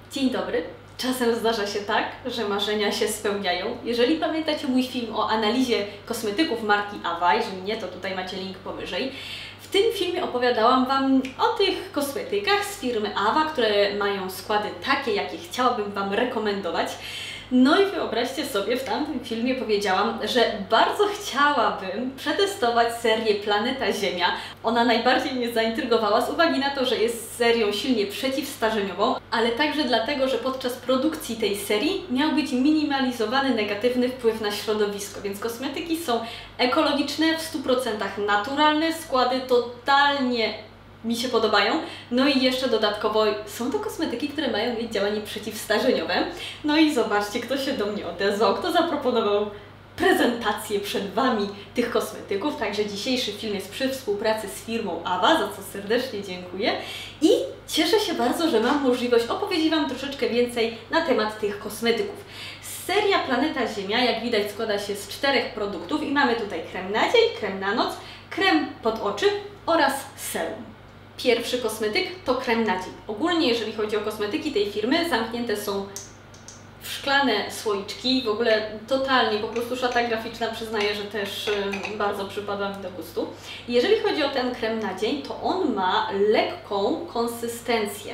Dzień dobry. Czasem zdarza się tak, że marzenia się spełniają. Jeżeli pamiętacie mój film o analizie kosmetyków marki Ava, jeżeli nie, to tutaj macie link powyżej. W tym filmie opowiadałam Wam o tych kosmetykach z firmy Ava, które mają składy takie, jakie chciałabym Wam rekomendować. No i wyobraźcie sobie, w tamtym filmie powiedziałam, że bardzo chciałabym przetestować serię Planeta Ziemia. Ona najbardziej mnie zaintrygowała z uwagi na to, że jest serią silnie przeciwstarzeniową, ale także dlatego, że podczas produkcji tej serii miał być minimalizowany negatywny wpływ na środowisko, więc kosmetyki są ekologiczne, w 100% naturalne, składy totalnie mi się podobają. No i jeszcze dodatkowo są to kosmetyki, które mają mieć działanie przeciwstarzeniowe. No i zobaczcie, kto się do mnie odezwał, kto zaproponował prezentację przed Wami tych kosmetyków. Także dzisiejszy film jest przy współpracy z firmą Ava, za co serdecznie dziękuję. I cieszę się bardzo, że mam możliwość opowiedzieć Wam troszeczkę więcej na temat tych kosmetyków. Seria Planeta Ziemia, jak widać, składa się z 4 produktów i mamy tutaj krem na dzień, krem na noc, krem pod oczy oraz serum. Pierwszy kosmetyk to krem na dzień. Ogólnie, jeżeli chodzi o kosmetyki tej firmy, zamknięte są w szklane słoiczki. W ogóle totalnie, po prostu szata graficzna, przyznaję, że też bardzo przypada mi do gustu. Jeżeli chodzi o ten krem na dzień, to on ma lekką konsystencję.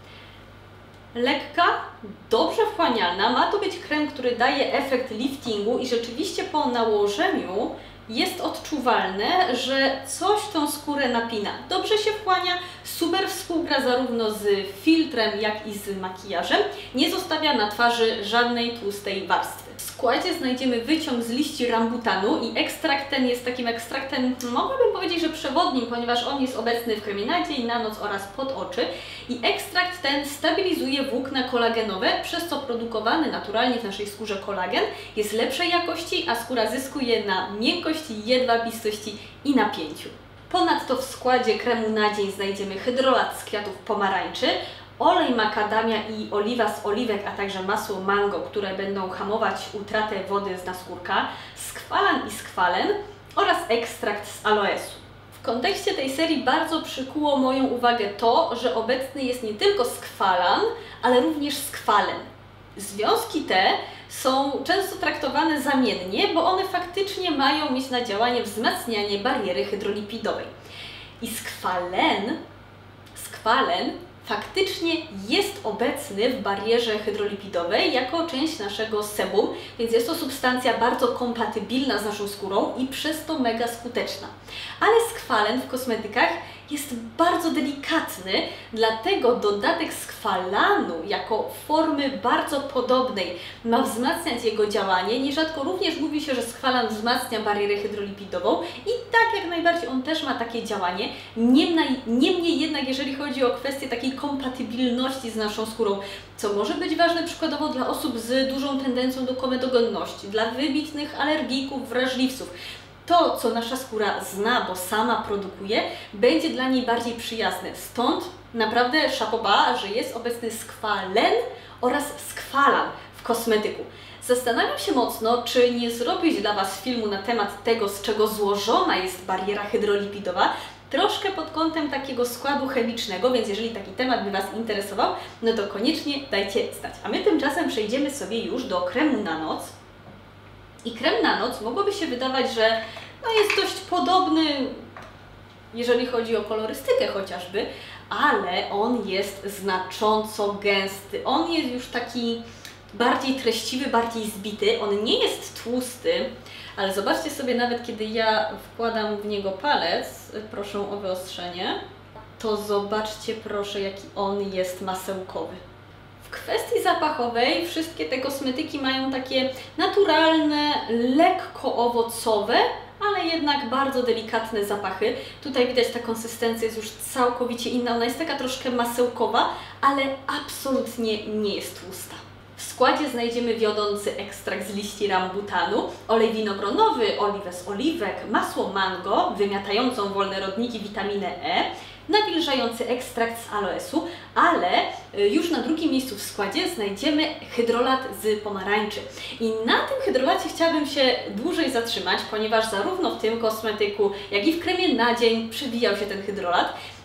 Lekka, dobrze wchłanialna. Ma to być krem, który daje efekt liftingu i rzeczywiście po nałożeniu jest odczuwalne, że coś tą skórę napina. Dobrze się wchłania, super współgra zarówno z filtrem, jak i z makijażem. Nie zostawia na twarzy żadnej tłustej warstwy. W składzie znajdziemy wyciąg z liści rambutanu i ekstrakt ten jest takim ekstraktem, mogłabym powiedzieć, że przewodnim, ponieważ on jest obecny w kremie na dzień, na noc oraz pod oczy. I ekstrakt ten stabilizuje włókna kolagenowe, przez co produkowany naturalnie w naszej skórze kolagen jest lepszej jakości, a skóra zyskuje na miękkości, jedwabistości i napięciu. Ponadto w składzie kremu na dzień znajdziemy hydrolat z kwiatów pomarańczy, olej makadamia i oliwa z oliwek, a także masło mango, które będą hamować utratę wody z naskórka, skwalan i skwalen oraz ekstrakt z aloesu. W kontekście tej serii bardzo przykuło moją uwagę to, że obecny jest nie tylko skwalan, ale również skwalen. Związki te są często traktowane zamiennie, bo one faktycznie mają mieć na działanie wzmacnianie bariery hydrolipidowej. I skwalen faktycznie jest obecny w barierze hydrolipidowej jako część naszego sebum, więc jest to substancja bardzo kompatybilna z naszą skórą i przez to mega skuteczna. Ale skwalen w kosmetykach jest bardzo delikatny, dlatego dodatek skwalanu jako formy bardzo podobnej ma wzmacniać jego działanie. Nierzadko również mówi się, że skwalan wzmacnia barierę hydrolipidową i tak jak najbardziej on też ma takie działanie. Niemniej jednak, jeżeli chodzi o kwestię takiej kompatybilności z naszą skórą, co może być ważne przykładowo dla osób z dużą tendencją do komedogenności, dla wybitnych alergików, wrażliwców, to, co nasza skóra zna, bo sama produkuje, będzie dla niej bardziej przyjazne. Stąd naprawdę szapoba, że jest obecny skwalen oraz skwalan w kosmetyku. Zastanawiam się mocno, czy nie zrobić dla Was filmu na temat tego, z czego złożona jest bariera hydrolipidowa, troszkę pod kątem takiego składu chemicznego, więc jeżeli taki temat by Was interesował, no to koniecznie dajcie znać. A my tymczasem przejdziemy sobie już do kremu na noc. I krem na noc mogłoby się wydawać, że jest dość podobny, jeżeli chodzi o kolorystykę chociażby, ale on jest znacząco gęsty. On jest już taki bardziej treściwy, bardziej zbity. On nie jest tłusty, ale zobaczcie sobie, nawet kiedy ja wkładam w niego palec, proszę o wyostrzenie, to zobaczcie proszę, jaki on jest masełkowy. W kwestii zapachowej wszystkie te kosmetyki mają takie naturalne, lekko owocowe, ale jednak bardzo delikatne zapachy. Tutaj widać, ta konsystencja jest już całkowicie inna. Ona jest taka troszkę masełkowa, ale absolutnie nie jest tłusta. W składzie znajdziemy wiodący ekstrakt z liści rambutanu, olej winogronowy, oliwę z oliwek, masło mango, wymiatającą wolne rodniki witaminę E, nawilżający ekstrakt z aloesu, ale już na drugim miejscu w składzie znajdziemy hydrolat z pomarańczy. I na tym hydrolacie chciałabym się dłużej zatrzymać, ponieważ zarówno w tym kosmetyku, jak i w kremie na dzień przewijał się ten hydrolat.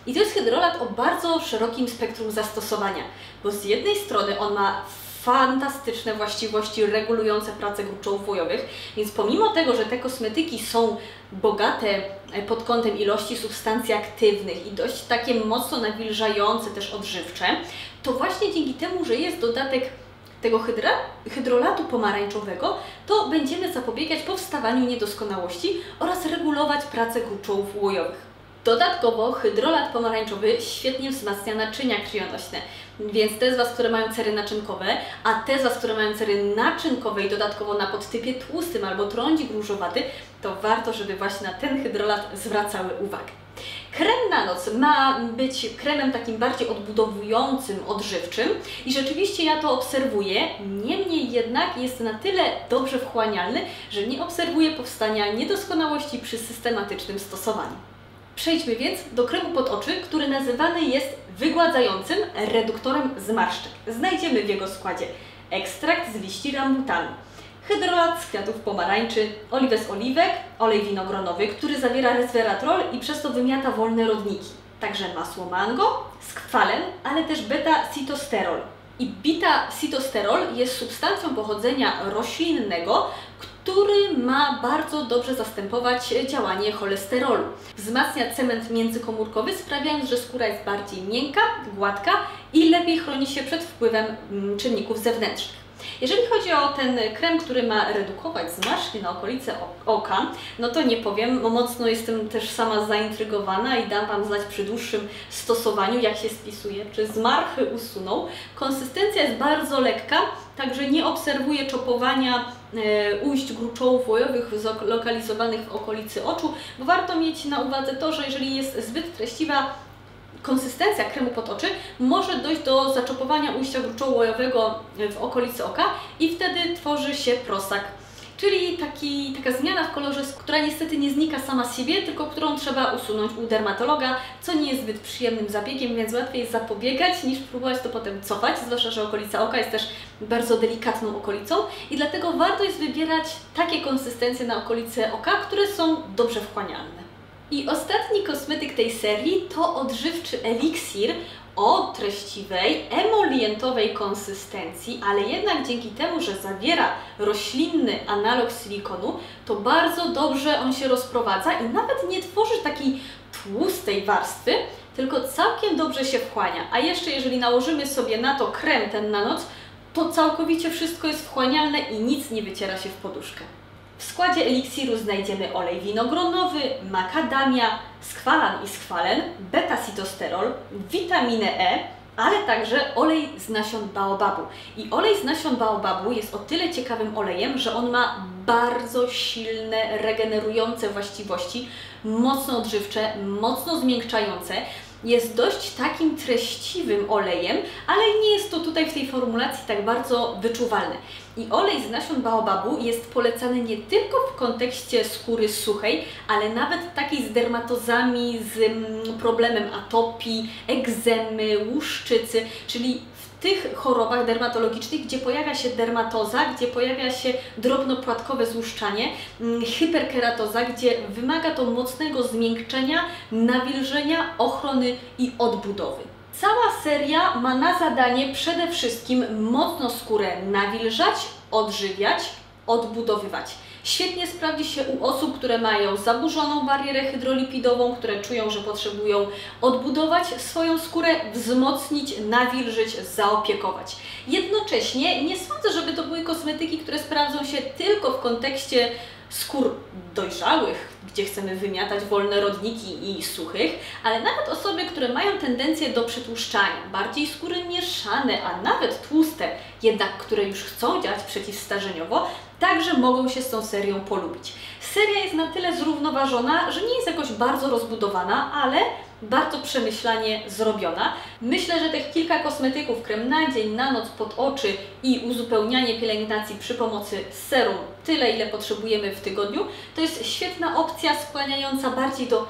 I to jest hydrolat o bardzo szerokim spektrum zastosowania, bo z jednej strony on ma fantastyczne właściwości regulujące pracę gruczołów łojowych, więc pomimo tego, że te kosmetyki są bogate pod kątem ilości substancji aktywnych i dość takie mocno nawilżające, też odżywcze, to właśnie dzięki temu, że jest dodatek tego hydrolatu pomarańczowego, to będziemy zapobiegać powstawaniu niedoskonałości oraz regulować pracę gruczołów łojowych. Dodatkowo hydrolat pomarańczowy świetnie wzmacnia naczynia krwionośne, więc te z Was, które mają cery naczynkowe, a te z Was, które mają cery naczynkowe i dodatkowo na podtypie tłustym albo trądzik różowaty, to warto, żeby właśnie na ten hydrolat zwracały uwagę. Krem na noc ma być kremem takim bardziej odbudowującym, odżywczym i rzeczywiście ja to obserwuję, niemniej jednak jest na tyle dobrze wchłanialny, że nie obserwuję powstania niedoskonałości przy systematycznym stosowaniu. Przejdźmy więc do kremu pod oczy, który nazywany jest wygładzającym reduktorem zmarszczek. Znajdziemy w jego składzie ekstrakt z liści rambutanu, hydrolat z kwiatów pomarańczy, oliwę z oliwek, olej winogronowy, który zawiera resveratrol i przez to wymiata wolne rodniki. Także masło mango, skwalen, ale też beta-sitosterol. I beta-sitosterol jest substancją pochodzenia roślinnego, który ma bardzo dobrze zastępować działanie cholesterolu. Wzmacnia cement międzykomórkowy, sprawiając, że skóra jest bardziej miękka, gładka i lepiej chroni się przed wpływem czynników zewnętrznych. Jeżeli chodzi o ten krem, który ma redukować zmarszczki na okolice oka, no to nie powiem, mocno jestem też sama zaintrygowana i dam Wam znać przy dłuższym stosowaniu, jak się spisuje, czy zmarchy usuną. Konsystencja jest bardzo lekka, także nie obserwuję czopowania ujść gruczołów łojowych zlokalizowanych w okolicy oczu, bo warto mieć na uwadze to, że jeżeli jest zbyt treściwa konsystencja kremu pod oczy, może dojść do zaczopowania ujścia gruczołu łojowego w okolicy oka i wtedy tworzy się prosak. Czyli taka zmiana w kolorze, która niestety nie znika sama z siebie, tylko którą trzeba usunąć u dermatologa, co nie jest zbyt przyjemnym zabiegiem, więc łatwiej jest zapobiegać niż próbować to potem cofać, zwłaszcza że okolica oka jest też bardzo delikatną okolicą i dlatego warto jest wybierać takie konsystencje na okolice oka, które są dobrze wchłanialne. I ostatni kosmetyk tej serii to odżywczy eliksir o treściwej, emolientowej konsystencji, ale jednak dzięki temu, że zawiera roślinny analog silikonu, to bardzo dobrze on się rozprowadza i nawet nie tworzy takiej tłustej warstwy, tylko całkiem dobrze się wchłania. A jeszcze jeżeli nałożymy sobie na to krem ten na noc, to całkowicie wszystko jest wchłanialne i nic nie wyciera się w poduszkę. W składzie eliksiru znajdziemy olej winogronowy, makadamia, skwalan i skwalen, beta-sitosterol, witaminę E, ale także olej z nasion baobabu. I olej z nasion baobabu jest o tyle ciekawym olejem, że on ma bardzo silne, regenerujące właściwości, mocno odżywcze, mocno zmiękczające. Jest dość takim treściwym olejem, ale nie jest to tutaj w tej formulacji tak bardzo wyczuwalne. I olej z nasion baobabu jest polecany nie tylko w kontekście skóry suchej, ale nawet takiej z dermatozami, z problemem atopii, egzemy, łuszczycy, czyli w tych chorobach dermatologicznych, gdzie pojawia się dermatoza, gdzie pojawia się drobnopłatkowe złuszczanie, hyperkeratoza, gdzie wymaga to mocnego zmiękczenia, nawilżenia, ochrony i odbudowy. Cała seria ma na zadanie przede wszystkim mocno skórę nawilżać, odżywiać, odbudowywać. Świetnie sprawdzi się u osób, które mają zaburzoną barierę hydrolipidową, które czują, że potrzebują odbudować swoją skórę, wzmocnić, nawilżyć, zaopiekować. Jednocześnie nie sądzę, żeby to były kosmetyki, które sprawdzą się tylko w kontekście skór dojrzałych, gdzie chcemy wymiatać wolne rodniki i suchych, ale nawet osoby, które mają tendencję do przetłuszczania, bardziej skóry mieszane, a nawet tłuste, jednak które już chcą działać przeciwstarzeniowo, także mogą się z tą serią polubić. Seria jest na tyle zrównoważona, że nie jest jakoś bardzo rozbudowana, ale bardzo przemyślanie zrobiona. Myślę, że tych kilka kosmetyków, krem na dzień, na noc, pod oczy i uzupełnianie pielęgnacji przy pomocy serum, tyle ile potrzebujemy w tygodniu, to jest świetna opcja skłaniająca bardziej do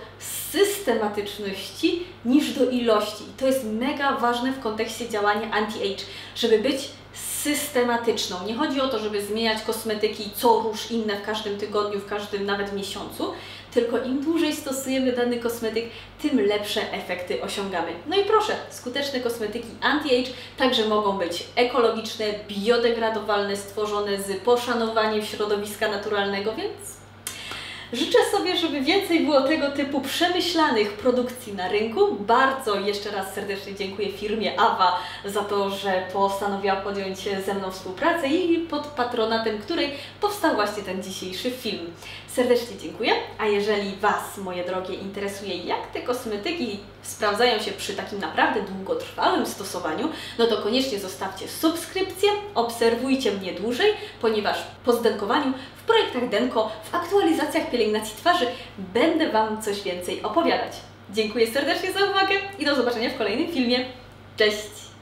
systematyczności niż do ilości. To jest mega ważne w kontekście działania anti-age, żeby być systematyczną. Nie chodzi o to, żeby zmieniać kosmetyki co róż inne w każdym tygodniu, w każdym nawet miesiącu, tylko im dłużej stosujemy dany kosmetyk, tym lepsze efekty osiągamy. No i proszę, skuteczne kosmetyki anti-age także mogą być ekologiczne, biodegradowalne, stworzone z poszanowaniem środowiska naturalnego, więc życzę sobie, żeby więcej było tego typu przemyślanych produkcji na rynku. Bardzo jeszcze raz serdecznie dziękuję firmie Awa za to, że postanowiła podjąć ze mną współpracę i pod patronatem której powstał właśnie ten dzisiejszy film. Serdecznie dziękuję, a jeżeli Was, moje drogie, interesuje, jak te kosmetyki sprawdzają się przy takim naprawdę długotrwałym stosowaniu, no to koniecznie zostawcie subskrypcję, obserwujcie mnie dłużej, ponieważ po zdenkowaniu w projektach Denko, w aktualizacjach pielęgnacji twarzy będę Wam coś więcej opowiadać. Dziękuję serdecznie za uwagę i do zobaczenia w kolejnym filmie. Cześć!